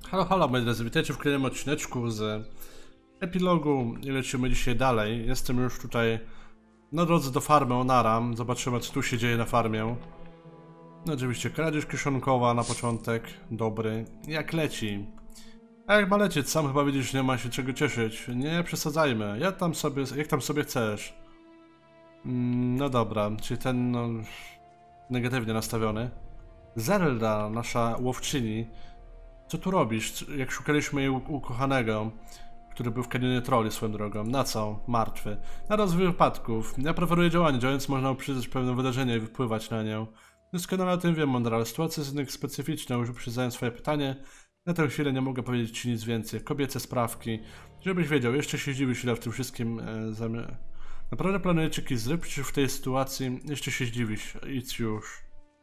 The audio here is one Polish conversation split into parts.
Halo, halo, moi drodzy, witajcie w kolejnym odcineczku z epilogu i lecimy dzisiaj dalej. Jestem już tutaj na drodze do farmy Onara. Zobaczymy, co tu się dzieje na farmie. No oczywiście kradzież kieszonkowa na początek, dobry, jak leci. A jak ma lecieć, sam chyba widzisz, nie ma się czego cieszyć. Nie przesadzajmy, jak tam sobie chcesz. No dobra, czyli ten no, negatywnie nastawiony. Zelda, nasza łowczyni. Co tu robisz? Jak szukaliśmy jej ukochanego, który był w kanionie troli swoją drogą. Na co? Martwy. Na rozwój wypadków. Ja preferuję działanie, działając można uprzedzać pewne wydarzenie i wpływać na nią. Doskonale o tym wiem, Mądra. Sytuacja jest jednak specyficzna, już uprzedzając swoje pytanie. Na tę chwilę nie mogę powiedzieć ci nic więcej. Kobiece sprawki. Żebyś wiedział, jeszcze się zdziwisz, ile w tym wszystkim Naprawdę planujecie jakiś zryw, czy w tej sytuacji jeszcze się zdziwisz? Idź już.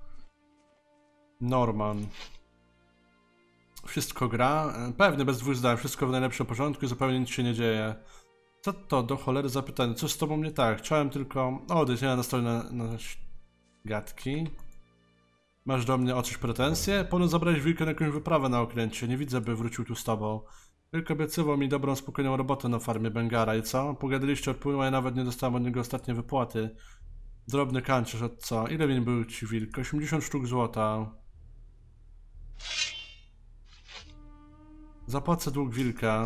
Norman. Wszystko gra? Pewnie, bez dwóch zdań. Wszystko w najlepszym porządku i zupełnie nic się nie dzieje. Co to do cholery za pytanie? Co z tobą nie tak? Chciałem tylko odejść, nie nastawić na gadki. Masz do mnie o coś pretensje? Ponoć zabrałeś wilka na jakąś wyprawę na okręcie. Nie widzę, by wrócił tu z tobą. Wilk obiecywał mi dobrą, spokojną robotę na farmie Bengara i co? Pogadaliście od płynu, a ja nawet nie dostałem od niego ostatnie wypłaty. Drobny kanciarz od co? Ile win był ci wilk? 80 sztuk złota. Zapłacę dług wilka.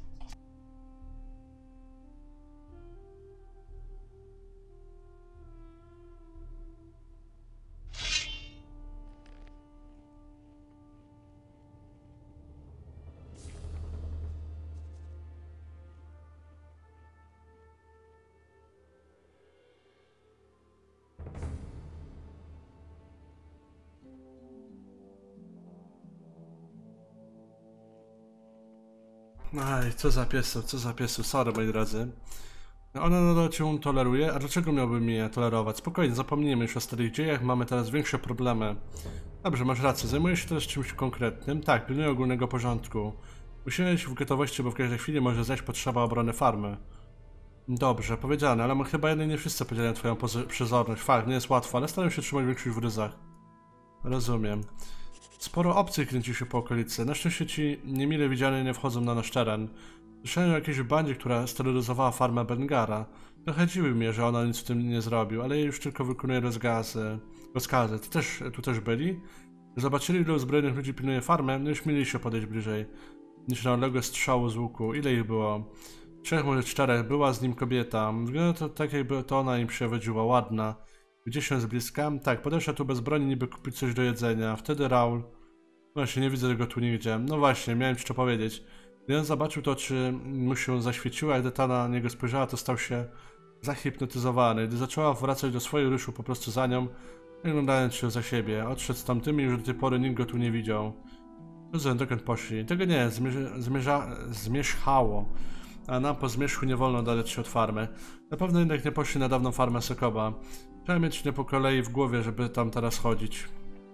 Aj, co za piesu, sorry moi drodzy. Ona nadal cię toleruje, a dlaczego miałby mnie tolerować? Spokojnie, zapomnijmy już o starych dziejach, mamy teraz większe problemy. Dobrze, masz rację, zajmuję się teraz czymś konkretnym. Tak, pilnuję ogólnego porządku. Musimy być w gotowości, bo w każdej chwili może zajść potrzeba obrony farmy. Dobrze, powiedziane, ale chyba jednak nie wszyscy podzielają twoją przezorność. Fakt, nie jest łatwo, ale staram się trzymać większość w ryzach. Rozumiem. Sporo obcych kręci się po okolicy. Na szczęście ci niemile widziane nie wchodzą na nasz teren. Słyszałem o jakiejś bandzie, która steroryzowała farmę Bengara. Trochę dziwi mnie, że ona nic w tym nie zrobił, ale już tylko wykonuje rozkazy. Tu też byli? Zobaczyli, ile uzbrojonych ludzi pilnuje farmę, no już mieli się podejść bliżej. Niż na odległe strzały z łuku. Ile ich było? 3, może 4. Była z nim kobieta. Wygląda to tak, jakby to ona im przewodziła. Ładna. Gdzieś się z bliska? Tak, podeszła tu bez broni, niby kupić coś do jedzenia. Wtedy Raul... Właśnie, nie widzę tego tu nigdzie. No właśnie, miałem ci to powiedzieć. Gdy on zobaczył to, czy mu się zaświeciło, a gdy ta na niego spojrzała, to stał się zahipnotyzowany. Gdy zaczęła wracać do swojej, ruszył po prostu za nią, wyglądając się za siebie. Odszedł z tamtymi i już do tej pory nikt go tu nie widział. Rozumiem, dokąd poszli. Tego nie, zmierzchało. A nam po zmierzchu nie wolno daleć się od farmy. Na pewno jednak nie poszli na dawną farmę Sokoba. Trzeba mieć nie po kolei w głowie, żeby tam teraz chodzić.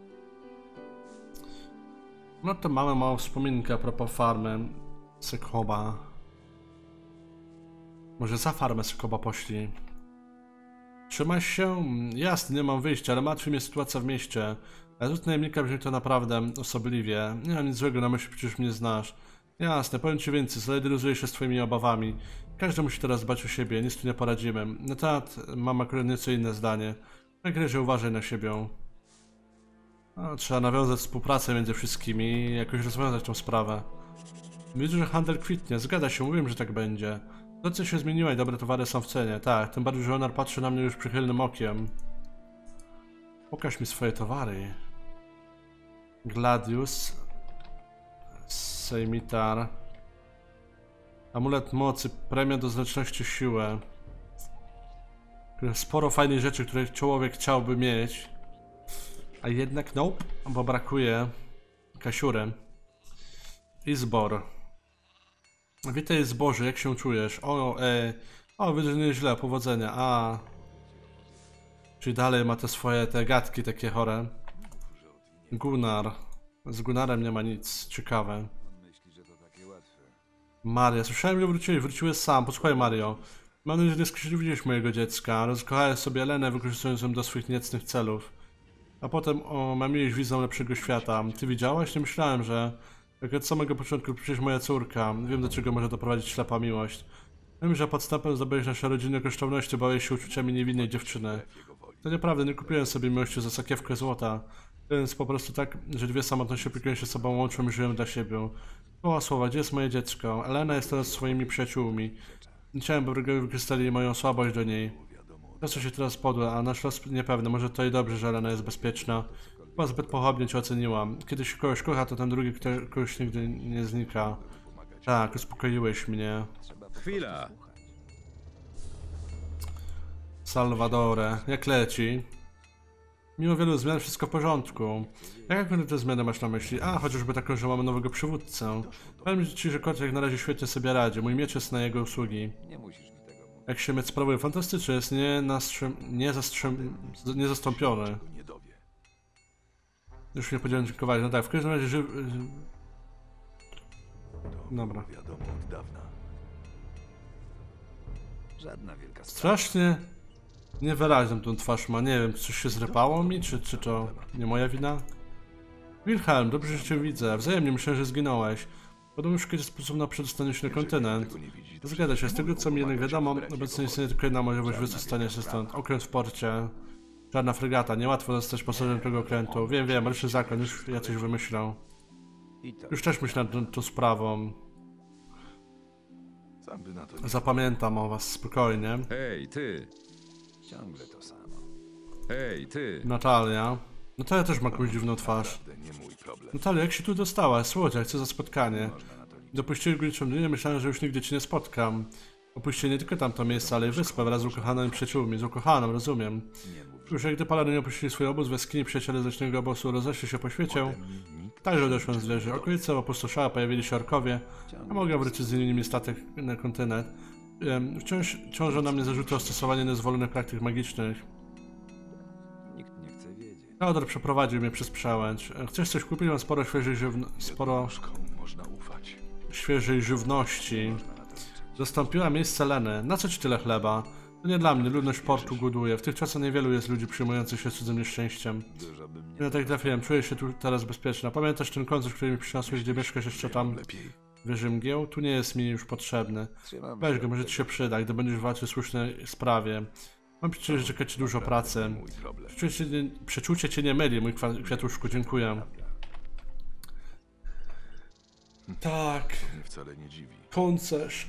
No to mamy małą wspominkę a propos farmy Sokoba. Może za farmę Sokoba poszli. Trzymaj się? Jasne, nie mam wyjścia, ale martwi mnie sytuacja w mieście. A тут najemnika brzmi to naprawdę osobliwie. Nie mam nic złego na myśli, przecież mnie znasz. Jasne, powiem ci więcej, solidaryzuję się z twoimi obawami. Każdy musi teraz dbać o siebie, nic tu nie poradzimy. Na temat mam akurat nieco inne zdanie. Tak razie uważaj na siebie. No, trzeba nawiązać współpracę między wszystkimi i jakoś rozwiązać tą sprawę. Widzę, że handel kwitnie, zgadza się, mówiłem, że tak będzie. Sytuacja się zmieniła i dobre towary są w cenie, tak, tym bardziej, że Onar patrzy na mnie już przychylnym okiem. Pokaż mi swoje towary. Gladius. Sejmitar. Amulet mocy, premia do zręczności siły. Sporo fajnych rzeczy, które człowiek chciałby mieć. A jednak nope, bo brakuje kasiury. I zbor. Witaj zboże, jak się czujesz? O, widzę, że nieźle, powodzenia. A. Czyli dalej ma te swoje gadki takie chore. Gunnar. Z Gunnarem nie ma nic. Ciekawe. Maria, słyszałem, że wróciłeś sam. Posłuchaj, Mario. Mam nadzieję, że nie skrzywdziłeś mojego dziecka. Rozkochałeś sobie Elenę, wykorzystując ją do swoich niecnych celów. A potem omamiłeś wizją lepszego świata. Ty widziałaś? Nie myślałem, że Tak od samego początku, przecież moja córka. Wiem, do czego może doprowadzić ślepa miłość. Wiem, że podstępem zdobyłeś nasze rodzinne kosztowności, bałeś się uczuciami niewinnej dziewczyny. To nieprawda, nie kupiłem sobie miłości za sakiewkę złota. To jest po prostu tak, że dwie samotności opiekują się sobą, łączą i żyją dla siebie. Słowa słowa, gdzie jest moje dziecko? Elena jest teraz swoimi przyjaciółmi. Nie chciałem, by wrogowie wykorzystali moją słabość do niej. To co się teraz podła, a nasz los niepewny. Może to i dobrze, że Elena jest bezpieczna. Chyba zbyt pochopnie cię oceniłam. Kiedy się kogoś kocha, to ten drugi kogoś nigdy nie znika. Tak, uspokoiłeś mnie. Chwila! Salvadore, jak leci? Mimo wielu zmian wszystko w porządku. Jakie te zmiany masz na myśli? A, chociażby taką, że mamy nowego przywódcę. Powiem ci, że kot jak na razie świetnie sobie radzi. Mój miecz jest na jego usługi. Jak się miecz sprawuje fantastycznie, jest niezastąpiony. Już nie podzieliłem dziękować. No tak, w każdym razie dobra. Strasznie niewyraźną tą twarz ma. Nie wiem, coś się zrypało mi, czy to nie moja wina? Wilhelm, dobrze, że cię widzę. Wzajemnie myślę, że zginąłeś. Podobno szukacie sposób na przedostanie się na kontynent. Zgadza się, z tego co mi jednak wiadomo, obecnie istnieje tylko jedna możliwość wydostania się stąd. Okręt w porcie. Czarna fregata, niełatwo zostać pasażerem tego okrętu. Wiem, ale zakon, już ja coś wymyślał. Już też myślę nad tą sprawą. Zapamiętam o was spokojnie. Hej, ty! Ciągle to samo. Hej, ty! Natalia. Natalia też ma jakąś dziwną twarz. Natalia, jak się tu dostałaś? Słodziak, co za spotkanie. Dopuścili górniczą linię, myślałem, że już nigdy cię nie spotkam. Opuścili nie tylko tamto miejsce, ale i wyspę wraz z ukochaną przyjaciółmi. Z ukochaną, rozumiem. Już jak gdy Paladyni opuścili swój obóz, w jaskini przyjaciele z leśnego obozu rozeszli się po świecie. Także odeszłem z wieży. Okolice opustoszałe, pojawili się orkowie. Ja mogę wrócić z innymi statek na kontynent. Wciąż ciążą na mnie zarzuty o stosowanie niezwolonych praktyk magicznych. Nikt nie chce wiedzieć. Teodor przeprowadził mnie przez przełęcz. Chcesz coś kupić? Mam sporo świeżej żywności. Zastąpiła miejsce Leny. Na co ci tyle chleba? To nie dla mnie, ludność portu głoduje. W tych czasach niewielu jest ludzi przyjmujących się cudzym nieszczęściem. Ja tak trafiłem, czuję się tu teraz bezpieczna. Pamiętasz ten koncert, który mi przyniosłeś, gdzie mieszkasz jeszcze tam wieży mgieł? Tu nie jest mi już potrzebny. Weź go, może ci się przyda, gdy będziesz walczył w słusznej sprawie. Mam przecież, że czeka ci dużo pracy. Przeczucie cię nie myli, mój kwiatuszku, dziękuję. Tak. Koncerz.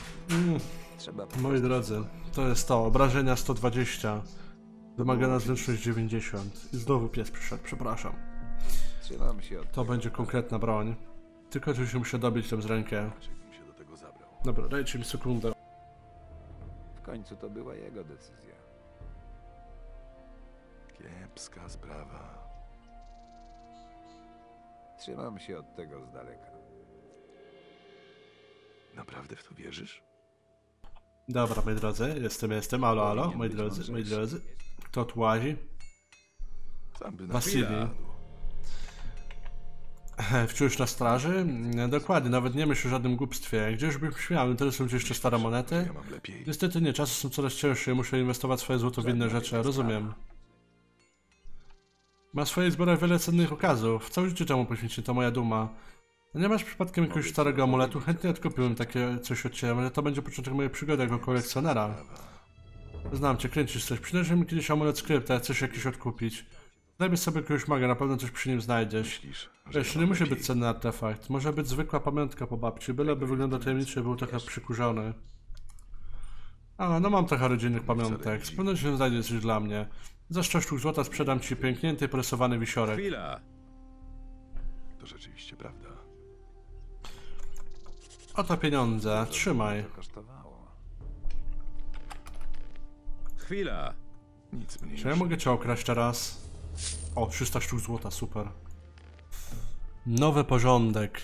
Moi drodzy, to jest to. Obrażenia 120. Wymagana zręczność 90. I znowu pies przyszedł, przepraszam. To będzie konkretna broń. Tylko, że się muszę dobić tę z rękę. Dobra, dajcie mi sekundę. W końcu to była jego decyzja. Kiepska sprawa. Trzymam się od tego z daleka. Naprawdę w to wierzysz? Dobra, moi drodzy, jestem, alo, moi drodzy. Kto tu łazi? Sam by na Wasili. chwilę. Wciąż na straży? Dokładnie, nawet nie myśl o żadnym głupstwie. Gdzież bym śmiał, interesują cię jeszcze stare monety? Ja mam lepiej. Niestety nie, czasy są coraz cięższe i muszę inwestować swoje złoto w inne rzeczy, rozumiem. Ma w swojej zbiorach wiele cennych okazów. Całe życie temu poświęci, to moja duma. No nie masz przypadkiem jakiegoś starego amuletu? Chętnie odkupiłem takie coś od ciebie, ale to będzie początek mojej przygody jako kolekcjonera. Znam cię, kręcisz coś. Przyniesie mi kiedyś amulet skrypta, chcesz jakiś odkupić. Zabierz sobie jakiegoś maga, na pewno coś przy nim znajdziesz. Wiesz, nie musi być cenny artefakt. Może być zwykła pamiątka po babci, byleby wyglądał tajemniczy, był trochę przykurzony. A, no mam trochę rodzinnych pamiątek. Z pewnością znajdzie coś dla mnie. Za 100 sztuk złota sprzedam ci pęknięty, porysowany wisiorek. Chwila! To rzeczywiście prawda. Oto pieniądze, trzymaj. Kosztowało. Chwila! Nic mniej. Czy ja mogę cię okraść teraz? O, 300 sztuk złota, super. Nowy porządek.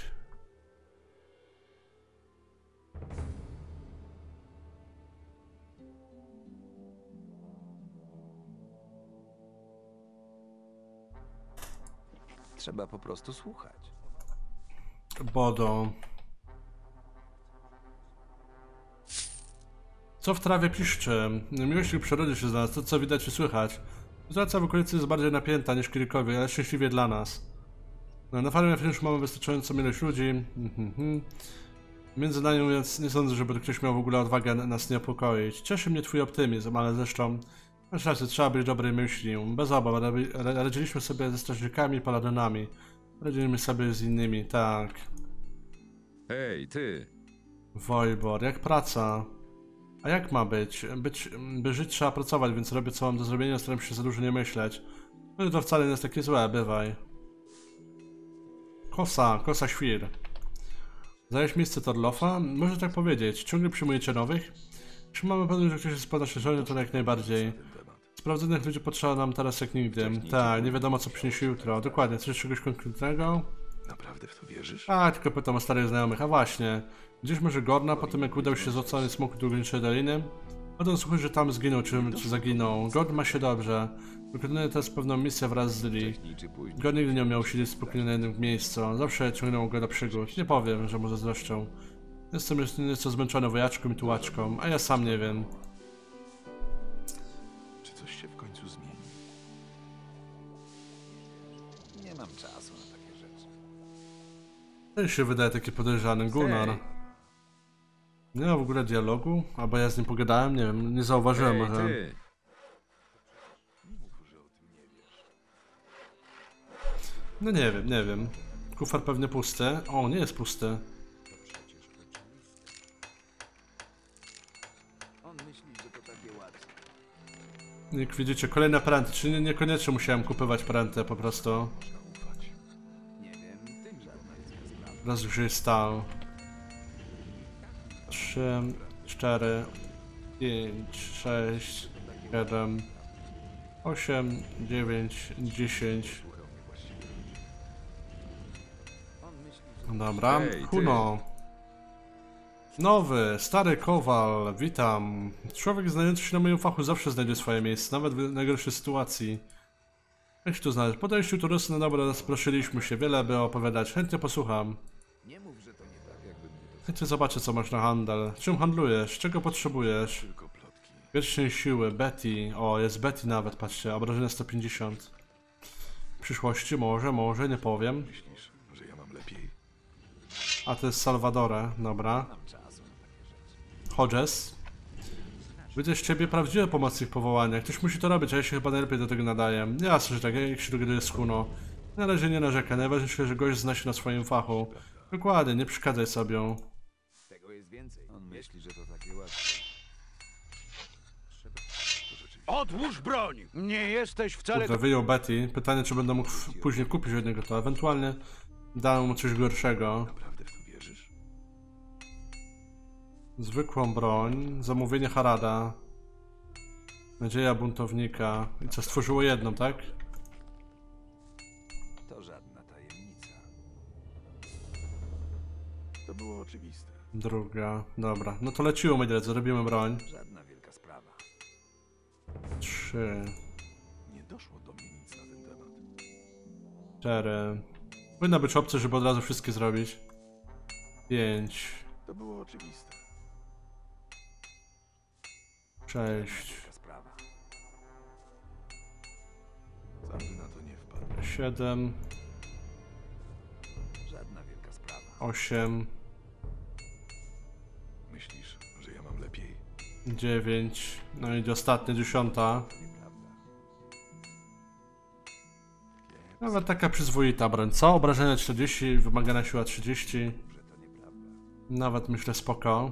Trzeba po prostu słuchać. Bodo. Co w trawie piszczy? Miłość w przyrodzie się znalazł, to co widać i słychać. Sytuacja w okolicy jest bardziej napięta niż kiedykolwiek, ale szczęśliwie dla nas. No, na farmie już mamy wystarczającą ilość ludzi. Między nami mówiąc, nie sądzę, żeby ktoś miał w ogóle odwagę nas niepokoić. Cieszy mnie twój optymizm, ale zresztą masz rację, trzeba być dobrej myśli. Bez obaw, radziliśmy sobie ze strażnikami i paladynami. Radziliśmy sobie z innymi, tak. Hej, ty! Wojbor, jak praca? A jak ma być? By żyć trzeba pracować, więc robię co mam do zrobienia, staram się za dużo nie myśleć. No i to wcale nie jest takie złe, bywaj. Kosa świr. Zająłeś miejsce Torlofa? Można tak powiedzieć. Ciągle przyjmujecie nowych? Jeśli mamy pewność, że ktoś jest po naszej stronie, to jak najbardziej. Sprawdzonych ludzi potrzeba nam teraz jak nigdy. Tak, nie wiadomo co przyniesie jutro. Dokładnie, coś czegoś konkretnego? Naprawdę w to wierzysz? A, tylko pytam o starych znajomych. A właśnie. Gdzieś może Gorna, potem jak udał się z ocalony smok do Górniczej Doliny? Potem słuchaj, że tam zginął, czy zaginął. Gorn ma się dobrze. Wykonuje teraz pewną misję wraz z Lee. Gorn nigdy nie miał siedzieć spokojnie na jednym miejscu. Zawsze ciągnęło go do przygód. Nie powiem, że mu zazdroszczą. Jestem już nieco zmęczony wojaczką i tułaczką, a ja sam nie wiem. Czy coś się w końcu zmieni? Nie mam czasu na takie rzeczy. Ten się wydaje taki podejrzany. Gunnar. Hej. Nie ma w ogóle dialogu? Albo ja z nim pogadałem? Nie wiem, nie zauważyłem Hej, może. ty! No nie wiem, nie wiem. Kufer pewnie pusty. O, nie jest pusty. On myśli, że to takie łatwe. Jak widzicie, kolejne pręty, czyli niekoniecznie musiałem kupować pręty po prostu. Zaufać. Nie wiem, tym żadna jest sprawa. Raz już jest stał. 3, 4, 5, 6, 7, 8, 9, 10. Dobra, Hej, ty. Huno. Nowy, stary kowal, witam. Człowiek znający się na moim fachu zawsze znajdzie swoje miejsce, nawet w najgorszej sytuacji. Jak się tu znaleźć? Po dojściu turysty na dobre rozproszyliśmy się, wiele by opowiadać, chętnie posłucham. Nie mów, że to nie tak, jakby mnie to... Chętnie zobaczę co masz na handel. Czym handlujesz? Czego potrzebujesz? Tylko plotki. Pierścień siły, Betty. O, jest Betty nawet, patrzcie, obrażenia 150. W przyszłości może, nie powiem. Myślisz, że ja mam lepiej? A to jest Salvadore, dobra. Mam czasu na takie rzeczy. Hodges. Widzę z ciebie prawdziwy pomocnik powołania. Ktoś musi to robić, a ja się chyba najlepiej do tego nadaję. Jasne, że tak, jak się dogaduje z Huno. Na razie nie narzekaj, najważniejsze, że gość zna się na swoim fachu. Dokładnie, nie przeszkadzaj sobie. Tego jest więcej. On myśli, że to takie łatwe. Odłóż broń! Nie jesteś wcale... Kurde, wyjął Betty. Pytanie, czy będę mógł później kupić od niego to. Ewentualnie dam mu coś gorszego. Naprawdę w to wierzysz? Zwykłą broń. Zamówienie Harada. Nadzieja buntownika. I co, stworzyło jedną, tak? To żadna tajemnica. To było oczywiste. Druga. Dobra. No to leciło, moi drodzy. Robimy broń. Żadna wielka sprawa. 3, Nie doszło do mnie nic na ten temat. 4. Powinna być opcja, żeby od razu wszystkie zrobić. 5, To było oczywiste. 6, Wielka sprawa. Sam by na to nie wpadł. 7, Żadna wielka sprawa. 8, Myślisz, że ja mam lepiej? 9. No i ostatnia 10. To nieprawda. Nawet taka przyzwoita broń. Co? Obrażenia 40, wymagana siła 30. Że to nieprawda. Nawet myślę spoko.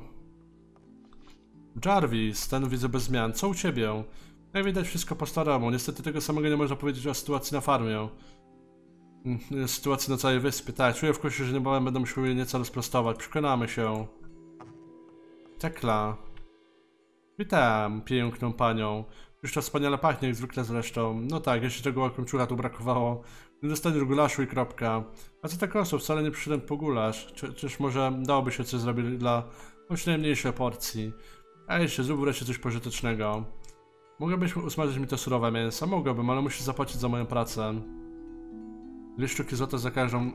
Jarvis, ten widzę bez zmian. Co u ciebie? Jak widać wszystko po staremu. Niestety tego samego nie można powiedzieć o sytuacji na farmie. Sytuacji na całej wyspie. Tak, czuję w kości, że niebawem będę musiał je nieco rozprostować. Przekonamy się. Tekla. Witam, piękną panią. Już to wspaniale pachnie, jak zwykle zresztą. No tak, jeszcze tego łakomczucha tu brakowało. Nie dostaniesz gulaszu i kropka. A co tak osób? Wcale nie przyszedłem po gulasz. Czyż może dałoby się coś zrobić dla choć najmniejszej porcji? A jeszcze, zrób wreszcie coś pożytecznego. Mogłabyś usmażyć mi to surowe mięso? Mogłabym, ale musisz zapłacić za moją pracę. 2 sztuki złota za każdą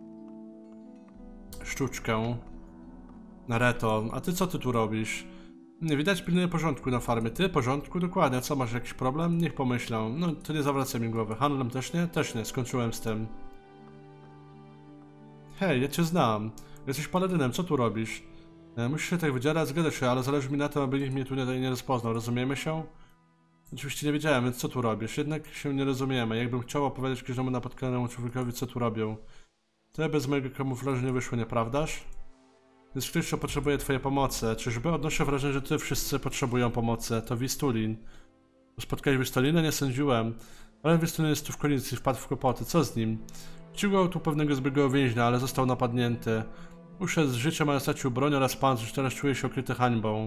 sztuczkę. Nareto, a ty co ty tu robisz? Nie widać, pilnuje porządku na farmie. Ty, porządku? Dokładnie. Co, masz jakiś problem? Niech pomyślą. No, to nie zawracaj mi głowy. Handlem też nie? Też nie. Skończyłem z tym. Hej, ja cię znam. Jesteś paladynem, co tu robisz? Musisz się tak wydzierać, zgadza się, ale zależy mi na tym, aby nikt mnie tu nie rozpoznał. Rozumiemy się? Oczywiście nie wiedziałem, więc co tu robisz? Jednak się nie rozumiemy. Jakbym chciał opowiedzieć każdemu napotkanemu człowiekowi, co tu robią. To bez mojego kamuflażu nie wyszło, nieprawdaż? Jest ktoś, kto potrzebuje twojej pomocy. Czyżby? Odnoszę wrażenie, że tutaj wszyscy potrzebują pomocy. To Wistulin. Spotkałeś Wistulinę? Nie sądziłem. Ale Wistulin jest tu w okolicy i wpadł w kłopoty. Co z nim? Ścigał tu pewnego zbiegłego więźnia, ale został napadnięty. Uszedł z życiem, ale stracił broń oraz pancerz. Teraz czuje się okryty hańbą.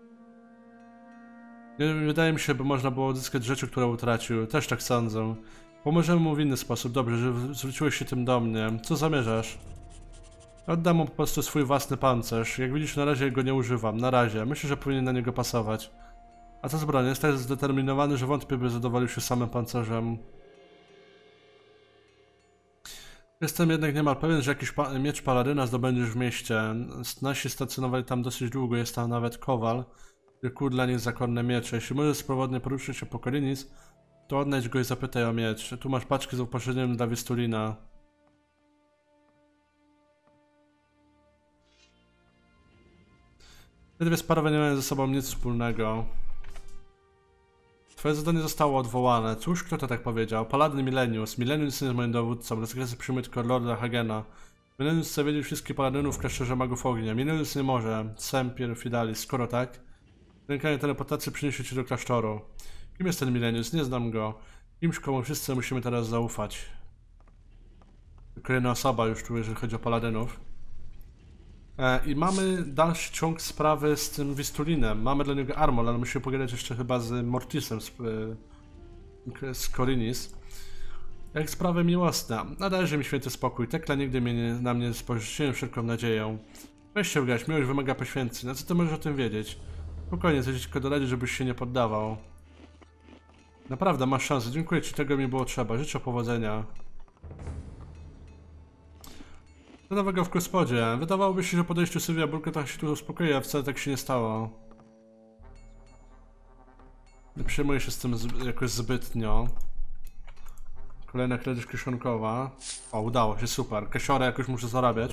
Nie wydaje mi się, by można było odzyskać rzeczy, które utracił. Też tak sądzę. Pomożemy mu w inny sposób. Dobrze, że zwróciłeś się tym do mnie. Co zamierzasz? Oddam mu po prostu swój własny pancerz. Jak widzisz, na razie go nie używam. Na razie. Myślę, że powinien na niego pasować. A co z bronią? Jest tak zdeterminowany, że wątpię, by zadowolił się samym pancerzem. Jestem jednak niemal pewien, że jakiś miecz paladyna zdobędziesz w mieście. Nasi stacjonowali tam dosyć długo, jest tam nawet kowal, który kuł dla nich zakonne miecze. Jeśli możesz swobodnie poruszyć się po Korinis, to odnajdź go i zapytaj o miecz. Tu masz paczki z uposażeniem dla Wistulina. Te dwie sprawy nie mają ze sobą nic wspólnego. Twoje zadanie zostało odwołane. Cóż, kto to tak powiedział? Paladyn Milenius. Milenius nie jest moim dowódcą. Rozkazy przyjmuje tylko Lorda Hagena. Milenius chce wiedzieć wszystkich paladynów w klasztorze magów ognia. Milenius nie może. Sempier, Fidalis. Skoro tak, rękanie teleportacji przyniesie cię do klasztoru. Kim jest ten Milenius? Nie znam go. Kimś, komu wszyscy musimy teraz zaufać. Kolejna osoba już tu, jeżeli chodzi o paladynów. I mamy dalszy ciąg sprawy z tym Wistulinem. Mamy dla niego armor, ale musimy pogadać jeszcze chyba z Mortisem z Korinis. Jak sprawy miłosne. Należy mi święty spokój. Tekla nigdy na mnie spożyczyłem wszelką nadzieję. Weź się ugać, miłość wymaga poświęceń. A co ty możesz o tym wiedzieć? Spokojnie, coś ci tylko doradzi, żebyś się nie poddawał. Naprawdę, masz szansę. Dziękuję ci, tego mi było trzeba. Życzę powodzenia. Do nowego w gospodzie. Wydawałoby się, że po podejściu Sylwia Burka trochę się tu uspokoi, a wcale tak się nie stało. Nie przejmuję się z tym jakoś zbytnio. Kolejna kradzież kieszonkowa. O, udało się, super. Kasiorę jakoś muszę zarabiać.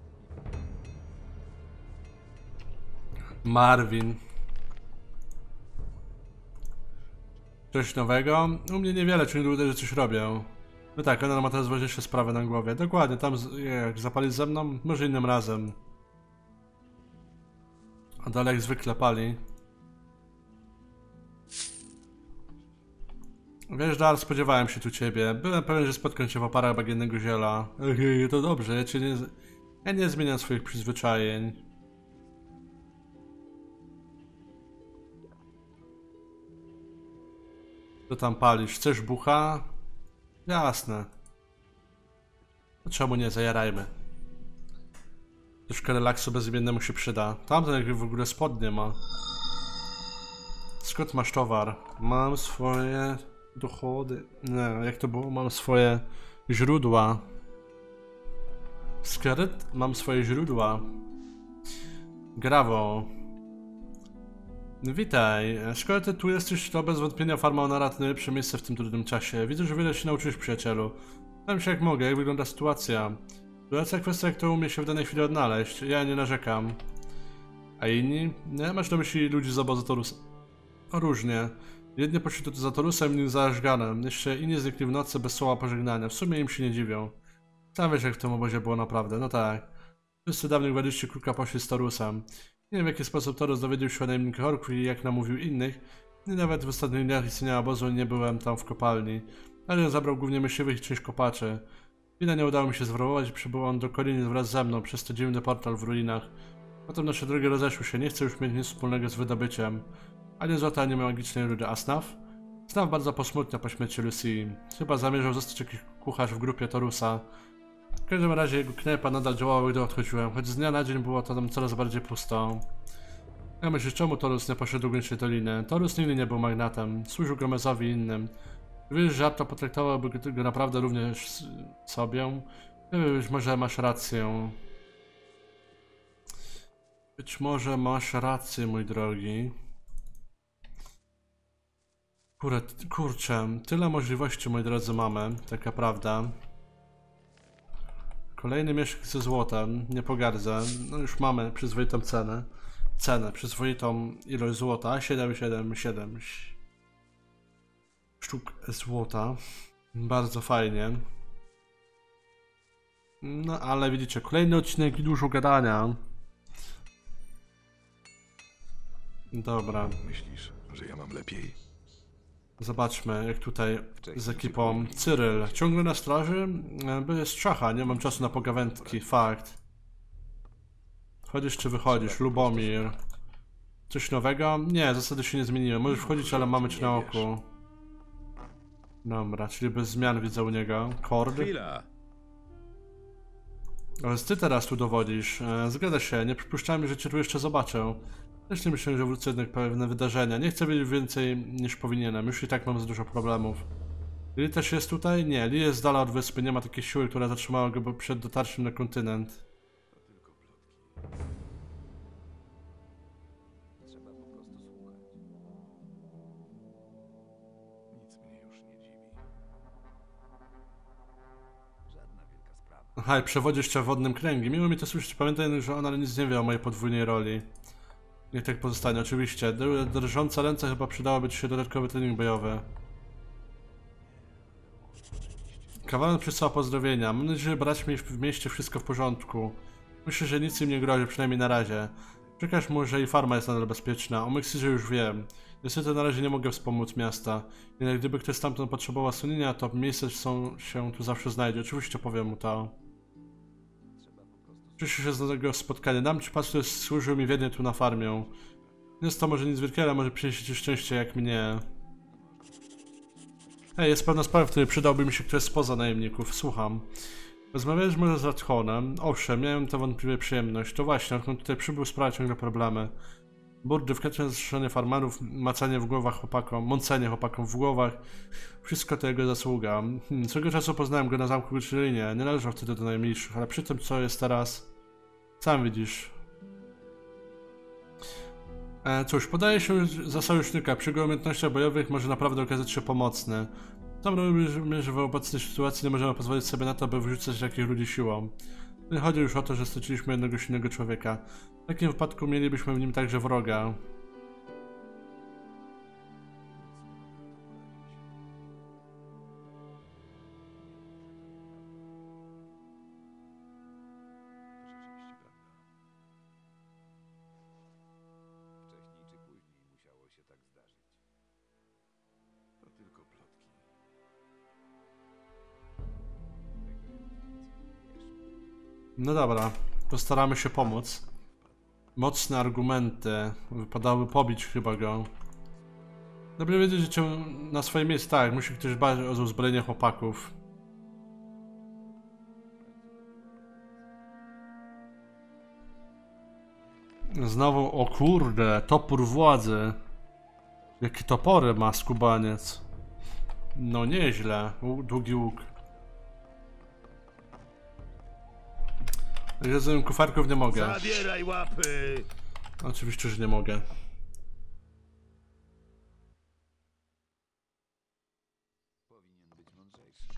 Marvin. Coś nowego? U mnie niewiele, czy nie że coś robię. No tak, ona ma teraz ważniejsze sprawy na głowie. Dokładnie, tam jak zapalić ze mną, może innym razem. A dalej jak zwykle pali. Wiesz, Dar, spodziewałem się tu ciebie. Byłem pewien, że spotkam cię w oparach bagiennego ziela. To dobrze, ja nie zmieniam swoich przyzwyczajeń. Co tam palisz? Chcesz bucha? Jasne. To czemu nie? Zajarajmy. Troszkę relaksu bezimiennemu się przyda. Tamten jak w ogóle spodnie ma. Skąd masz towar? Mam swoje dochody. Nie, jak to było? Mam swoje źródła. Skryt? Mam swoje źródła. Grawo. Witaj. Skoro ty tu jesteś, to bez wątpienia farma Onara to najlepsze miejsce w tym trudnym czasie. Widzę, że wiele się nauczyłeś, przyjacielu. Znam się jak mogę, jak wygląda sytuacja. Sytuacja kwestia, jak to umie się w danej chwili odnaleźć. Ja nie narzekam. A inni? Nie? Masz na myśli ludzi z obozu Torusa? Różnie. Jedni poszli tu za Torusem, inni za Ashganem. Jeszcze inni znikli w nocy bez słowa pożegnania. W sumie im się nie dziwią. Sam wiesz, jak w tym obozie było naprawdę. No tak. Wszyscy dawnych gwardziści kruka poszli z Torusem. Nie wiem, w jaki sposób Torus dowiedział się o najemnikach orków i jak namówił innych. I nawet w ostatnich dniach istnienia obozu nie byłem tam w kopalni. Ale on zabrał głównie myśliwych i część kopaczy. Wina nie udało mi się zwrołować i przybył on do Korinis wraz ze mną przez ten dziwny portal w ruinach. Potem nasze drogi rozeszły się, nie chcę już mieć nic wspólnego z wydobyciem. Ani złota, ani magicznej rudy. A Snaf? Snaf bardzo posmutnia po śmierci Lucy. Chyba zamierzał zostać jakiś kucharz w grupie Torusa. W każdym razie jego knajpa nadal działała, gdy odchodziłem, choć z dnia na dzień było to tam coraz bardziej pusto. Ja myślę, czemu Torus nie poszedł do głębszej doliny? Torus nigdy nie był magnatem, służył Gomezowi i innym. Wiesz, że Arto potraktowałby go naprawdę również sobie? Być może masz rację. Być może masz rację, mój drogi. Kurczę, tyle możliwości, moi drodzy, mamy, taka prawda. Kolejny mieszek ze złotem, nie pogardzę. No już mamy przyzwoitą cenę. Przyzwoitą ilość złota. 777 sztuk złota. Bardzo fajnie. No ale widzicie, kolejny odcinek i dużo gadania. Dobra, Myślisz, że ja mam lepiej? zobaczmy jak tutaj z ekipą. Cyryl, ciągle na straży? Jest szacha, nie mam czasu na pogawędki, fakt. Wchodzisz czy wychodzisz? Lubomir. Coś nowego? Nie, zasady się nie zmieniły. Możesz wchodzić, ale mamy cię na oku. Dobra, czyli bez zmian widzę u niego. Kord. Chwila! Ale ty teraz tu dowodzisz. Zgadza się, nie przypuszczałem, że cię tu jeszcze zobaczę. Też nie myślę, że wrócę jednak pewne wydarzenia. Nie chcę wiedzieć więcej niż powinienem. Już i tak mam za dużo problemów. Lee też jest tutaj? Nie, Lee jest z dala od wyspy. Nie ma takiej siły, która zatrzymała go przed dotarciem na kontynent. Trzeba po prostu słuchać. Nic mnie już nie dziwi. Żadna wielka sprawa. Aha, przewodzisz cię wodnym kręgiem. Miło mi to słyszeć. Pamiętaj, że ona nic nie wie o mojej podwójnej roli. Niech tak pozostanie, oczywiście. Drżące ręce chyba przydałoby ci się dodatkowy trening bojowy. Kawaler przysłał pozdrowienia. Mam nadzieję, że braćmi w mieście wszystko w porządku. Myślę, że nic im nie grozi, przynajmniej na razie. Przekaż mu, że i farma jest nadal bezpieczna. O Meksydzie już wiem. Niestety na razie nie mogę wspomóc miasta. Jednak gdyby ktoś stamtąd potrzebował schronienia, to miejsce się tu zawsze znajdzie. Oczywiście powiem mu to. Cieszę się z tego spotkania. Dam ci pas, który służył mi wiernie tu na farmie. Nie jest to może nic wielkiego, ale może przynieść ci szczęście jak mnie. Hej, jest pewna sprawa, w której przydałby mi się ktoś spoza najemników. Słucham. Rozmawiałeś może z Radhonem? Owszem, miałem tę wątpliwie przyjemność. To właśnie, odkąd tutaj przybył, sprawia ciągle problemy. Burdy, wkręcone zastrzeżenie farmerów, macanie w głowach chłopakom, mącenie chłopakom w głowach. Wszystko to jego zasługa. Swego czasu poznałem go na zamku Gucciolinie. Nie należał wtedy do najmniejszych, ale przy tym co jest teraz... Sam widzisz. Cóż, podaje się za sojusznika. Przy jego umiejętnościach bojowych może naprawdę okazać się pomocny. Sam robimy, że w obecnej sytuacji nie możemy pozwolić sobie na to, by wyrzucać takich ludzi siłą. Nie chodzi już o to, że straciliśmy jednego silnego człowieka. W takim wypadku mielibyśmy w nim także wroga. Wcześniej czy później musiało się tak zdarzyć. To tylko plotki. No dobra, postaramy się pomóc. Mocne argumenty. Wypadałoby pobić chyba go. Dobrze wiedzieć, że cię na swoje miejsce, tak, musi ktoś dbać o uzbrojenie chłopaków. Znowu, o kurde, topór władzy. Jakie topory ma skubaniec. No nieźle, długi łuk. Rozumiem, kufarków nie mogę. Zabieraj łapy! Oczywiście, że nie mogę. Powinien być mądrzejszy.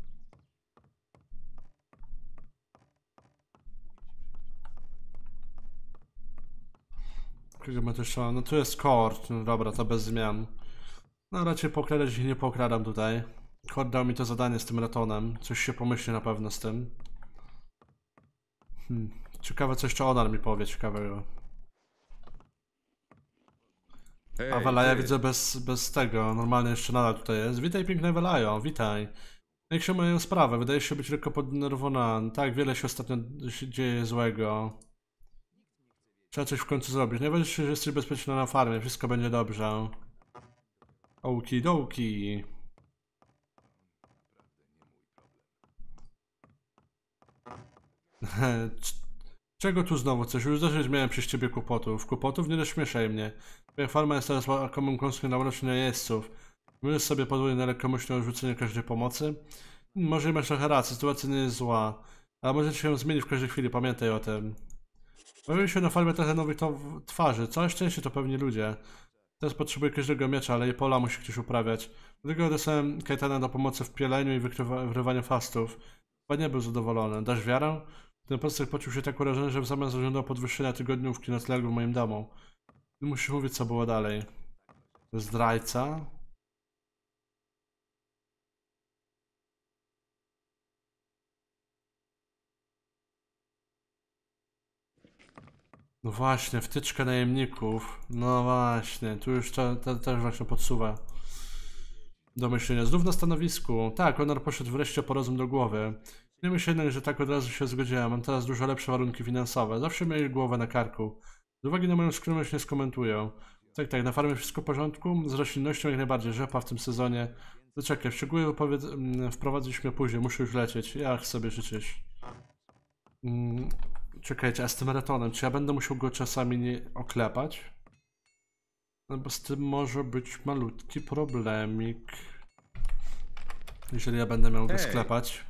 Kogo ma też no tu jest Kord, no dobra, to bez zmian. No raczej pokradać ich nie pokradam tutaj. Kord dał mi to zadanie z tym ratonem. Coś się pomyśli na pewno z tym. Ciekawe co jeszcze Onar mi powie ciekawego. Hej, A Welaja ty. widzę bez tego, normalnie jeszcze nadal tutaj jest. Witaj piękne Welajo, witaj. Jak się mają sprawę? Wydaje się być lekko poddenerwowana. Tak, wiele się ostatnio dzieje złego. Trzeba coś w końcu zrobić. Najważniejsze, że jesteś bezpieczna na farmie, wszystko będzie dobrze. Okidoki. Czego tu znowu coś? Już dosyć miałem przez ciebie kłopotów. Kłopotów? Nie dośmieszaj mnie. Twoja farma jest teraz łakomym kąskiem na uroczenia jeźdźców. Możesz sobie pozwolić na lekkomyślne odrzucenie każdej pomocy? Może masz trochę rację, sytuacja nie jest zła. Ale może się zmienić w każdej chwili, pamiętaj o tym. Pojawiło się na farmie trochę nowych twarzy. Całe szczęście to pewnie ludzie. Teraz potrzebuję każdego miecza, ale i pola musi ktoś uprawiać. Dlatego odesłałem Kaitana do pomocy w pieleniu i wyrywaniu fastów. Chyba nie był zadowolony. Dasz wiarę? Ten postek poczuł się tak urażony, że w zamian zażądał podwyższenia tygodniówki noclegu w moim domu. Nie musisz mówić, co było dalej. Zdrajca? No właśnie, wtyczka najemników. No właśnie, tu już to też właśnie podsuwa do myślenia. Znów na stanowisku. Tak, Honor poszedł wreszcie po rozum do głowy. Nie myślę jednak, że tak od razu się zgodziłem. Mam teraz dużo lepsze warunki finansowe. Zawsze mieli głowę na karku. Z uwagi na moją skromność nie skomentuję. Tak, na farmie wszystko w porządku. Z roślinnością jak najbardziej. Rzepa w tym sezonie. Zaczekaj, w szczegóły wprowadzić mnie później. Muszę już lecieć. Jak sobie życzysz? Czekajcie, a z tym maratonem, czy ja będę musiał go czasami nie oklepać? No bo z tym może być malutki problemik. Jeżeli ja będę miał go sklepać.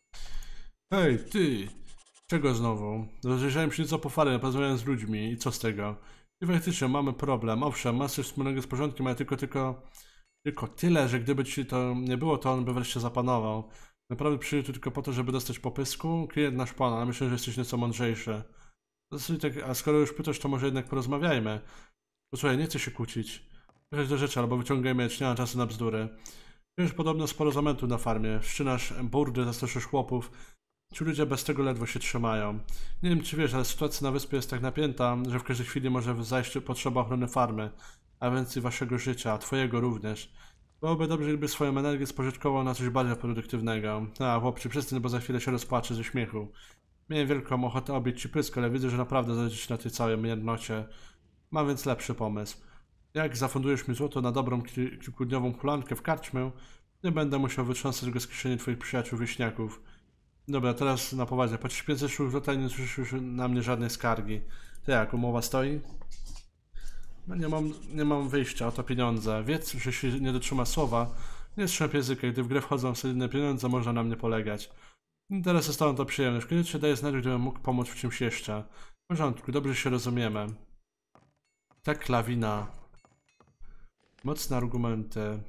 Hej, ty! Czego znowu? Rozejrzałem się nieco po farmie, porozmawiałem z ludźmi i co z tego? I faktycznie mamy problem. Owszem, ma coś wspólnego z porządkiem, ale tylko tyle, że gdyby ci to nie było, to on by wreszcie zapanował. Naprawdę przyjdzie tu tylko po to, żeby dostać popysku? Klient nasz pan, ale myślę, że jesteś nieco mądrzejszy. Tak, a skoro już pytasz, to może jednak porozmawiajmy. Posłuchaj, nie chcę się kłócić. Przejdź do rzeczy, albo wyciągaj miecz, nie ma czasu na bzdury. Wiesz, podobno sporo zamętu na farmie. Wszczynasz burdy, zastraszysz chłopów. Ci ludzie bez tego ledwo się trzymają. Nie wiem, czy wiesz, ale sytuacja na wyspie jest tak napięta, że w każdej chwili może zajść potrzeba ochrony farmy. A więc i waszego życia, twojego również. Byłoby dobrze, gdyby swoją energię spożytkował na coś bardziej produktywnego. A, chłopcze, przestań, bo za chwilę się rozpłaczę ze śmiechu. Miałem wielką ochotę obić ci pysk, ale widzę, że naprawdę zależy ci na tej całej miernocie. Mam więc lepszy pomysł. Jak zafundujesz mi złoto na dobrą kilkudniową hulankę w karczmę, nie będę musiał wytrząsać go z kieszeni twoich przyjaciół wieśniaków. Dobra, teraz na poważnie. Płacisz 500 sztuk złota i nie słyszysz już na mnie żadnej skargi. To jak, umowa stoi? No nie mam wyjścia, oto pieniądze. Wiedz, że się nie dotrzyma słowa. Nie strzęp języka, gdy w grę wchodzą solidne pieniądze, można na mnie polegać. Teraz zostało to przyjemność. Koniecznie daję znać, gdybym mógł pomóc w czymś jeszcze. W porządku, dobrze się rozumiemy. Tak, lawina. Mocne argumenty.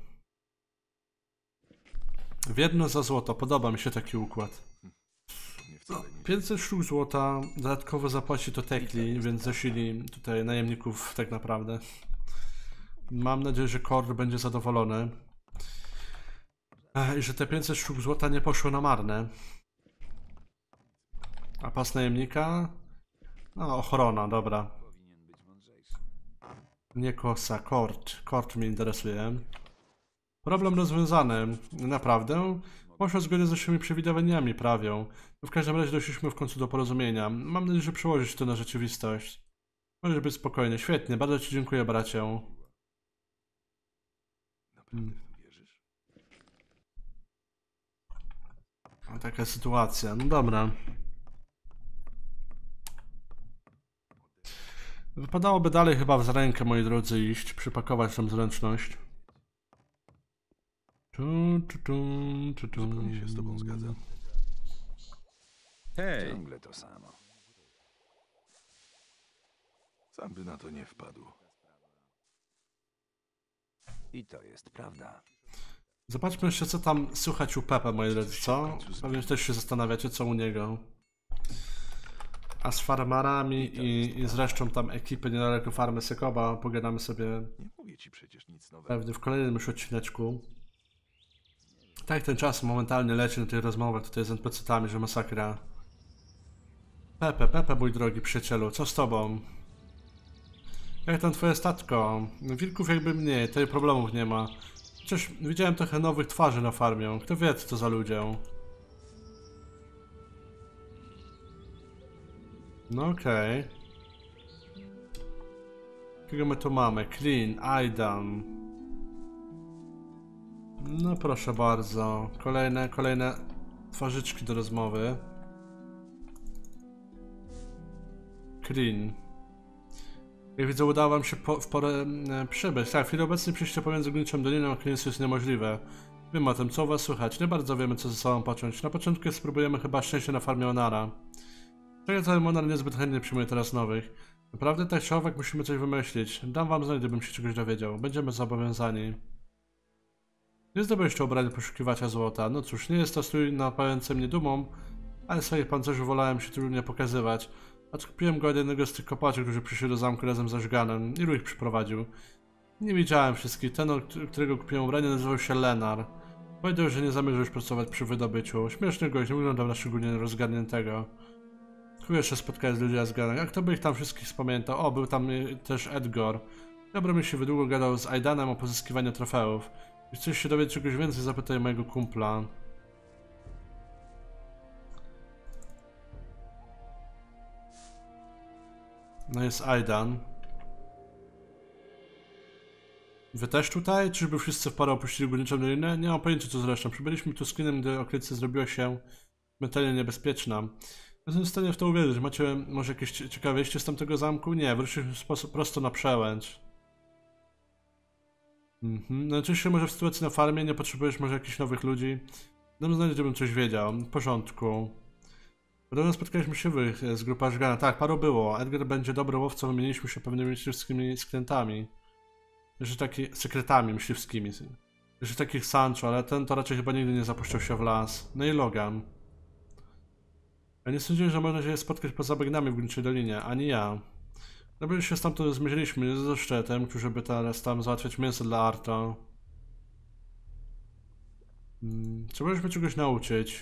Jedno za złoto. Podoba mi się taki układ. Nie wcale nie 500 sztuk złota. Dodatkowo zapłaci to Tekli, więc zasili tutaj najemników tak naprawdę. Mam nadzieję, że Kord będzie zadowolony. I że te 500 sztuk złota nie poszło na marne. A pas najemnika? No, ochrona, dobra. Powinien być mądrzejszy. Nie kosa, Kord. Kord mnie interesuje. Problem rozwiązany. Naprawdę? Poszło zgodnie z naszymi przewidywaniami, prawią. W każdym razie doszliśmy w końcu do porozumienia. Mam nadzieję, że przełożysz to na rzeczywistość. Możesz być spokojny. Świetnie. Bardzo ci dziękuję, bracie. naprawdę w to wierzysz? A taka sytuacja. No dobra. Wypadałoby dalej chyba w rękę, moi drodzy, iść, przypakować tą zręczność. Zupełnie się z tobą zgadzam. Hej, Ciągle to samo. Sam by na to nie wpadł. I to jest prawda. Zobaczmy jeszcze, co tam słychać u Pepe, moi drodzy, co? Pewnie też się zastanawiacie, co u niego. A z farmarami i z resztą tam ekipy niedaleko farmy Sekoba pogadamy sobie Nie mówię ci przecież nic nowego. pewnie w kolejnym już odcineczku. Tak, ten czas momentalnie leci na tych rozmowach tutaj z NPC-tami, że masakra. Pepe, mój drogi przyjacielu, co z tobą? Jak tam twoje statko? Wilków jakby mniej, tutaj problemów nie ma. Chociaż widziałem trochę nowych twarzy na farmie, kto wie co to za ludzie. No okej. Kogo my tu mamy? Clean, Aidan. No proszę bardzo. Kolejne twarzyczki do rozmowy. Clean. Jak widzę, udało wam się w porę przybyć. Tak, w chwili obecnej przejście pomiędzy Gniczem Doliną a Klinisem jest niemożliwe. Wiem o tym, co u was słychać. Nie bardzo wiemy, co ze sobą począć. Na początku spróbujemy chyba szczęście na farmie Onara. Czego cały Onar niezbyt chętnie przyjmuje teraz nowych. Naprawdę tak czy owak musimy coś wymyślić. Dam wam znać, gdybym się czegoś dowiedział. Będziemy zobowiązani. Nie zdobyliście ubrania poszukiwacza złota. No cóż, nie jest to strój napający mnie dumą, ale swoich pancerzy wolałem się tu nie pokazywać. Odkupiłem go od jednego z tych kopaczy, którzy przyszli do zamku razem z Ashganem. Ilu ich przyprowadził? Nie widziałem wszystkich. Ten, od którego kupiłem ubranie, nazywał się Lenar. Powiedział, że nie zamierza już pracować przy wydobyciu. Śmieszny gość, nie wyglądał na szczególnie rozgarniętego. Tu jeszcze spotkałem z ludźmi Ashgana. Jak to by ich tam wszystkich wspamiętał? O, był tam też Edgar. Dobro mi się wydługo gadał z Aidanem o pozyskiwaniu trofeów. Jeśli chcesz się dowiedzieć czegoś więcej, zapytaj mojego kumpla. No jest Aidan. Wy też tutaj? Czyżby wszyscy w parę opuścili górniczą dolinę? Nie mam pojęcia co zresztą. Przybyliśmy tu z kinem, gdy okolica zrobiła się mentalnie niebezpieczna. Jestem w stanie w to uwierzyć. Macie może jakieś ciekawe wieści z tamtego zamku? Nie, wróciliśmy w sposób prosto na przełęcz. No oczywiście może w sytuacji na farmie nie potrzebujesz może jakichś nowych ludzi. Dam znać, gdybym coś wiedział. W porządku. Podobno spotkaliśmy się z grupą Ashgana. Tak, paru było. Edgar będzie dobrym łowcą, wymieniliśmy się pewnymi myśliwskimi skrętami. Jeszcze taki... sekretami myśliwskimi. Jeszcze takich Sancho, ale ten to raczej chyba nigdy nie zapuszczał się w las. No i Logan. Ja nie sądziłem, że można się spotkać poza bagnami w Górniczej Dolinie. Ani ja. Dobrze się stamtąd zmierzyliśmy ze Sztetem, którzy by teraz tam załatwiać mięso dla Arto. Trzeba już mnie czegoś nauczyć.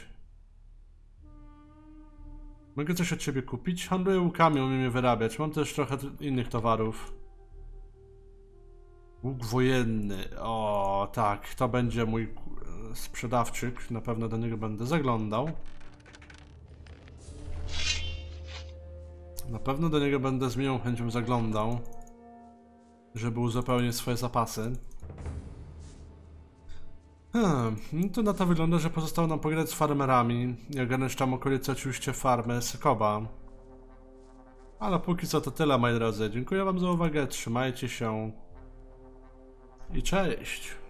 Mogę coś od ciebie kupić? Handluję łukami, umiem je wyrabiać. Mam też trochę innych towarów. Łuk wojenny. O, tak. To będzie mój sprzedawczyk. Na pewno do niego będę zaglądał. Na pewno do niego będę z miłą chęcią zaglądał, żeby uzupełnić swoje zapasy. No to na to wygląda, że pozostało nam pogadać z farmerami. Ja ogarnąć tam okolice oczywiście farmy Sykoba. Ale póki co to tyle, moi drodzy. Dziękuję wam za uwagę, trzymajcie się i cześć!